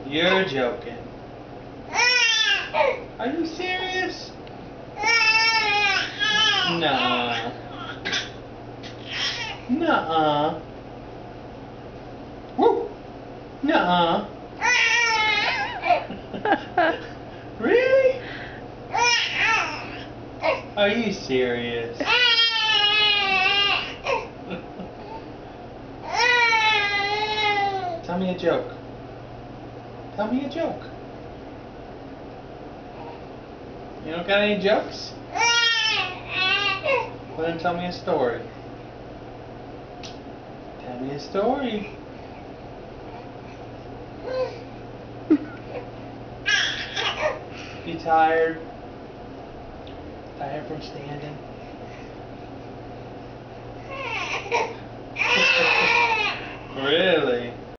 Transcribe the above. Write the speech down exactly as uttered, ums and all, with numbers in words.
You're joking. Are you serious? Nuh-uh. Nuh-uh. Woo! Nuh-uh. Really? Are you serious? Tell me a joke. Tell me a joke. You don't got any jokes? Well, then tell me a story. Tell me a story. You tired? Tired from standing? Really?